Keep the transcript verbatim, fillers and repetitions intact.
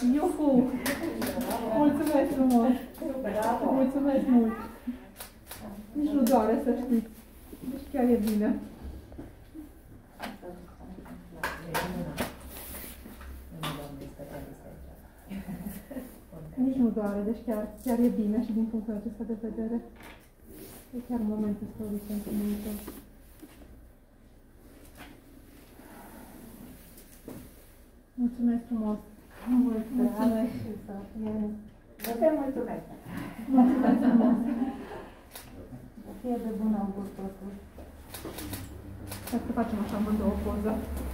Iuhu! Mulțumesc frumos! Mulțumesc mult! Nici nu doare, să știți. Deci chiar e bine. Nici nu doare, deci chiar, chiar e bine și din punctul acesta de vedere. E chiar momentul istoric pentru mine. Mulțumesc frumos! Mulțumesc și să fie... Te mulțumesc! Mulțumesc frumos! Să fie de bun augur totul. Hai să facem așa amândouă o poză.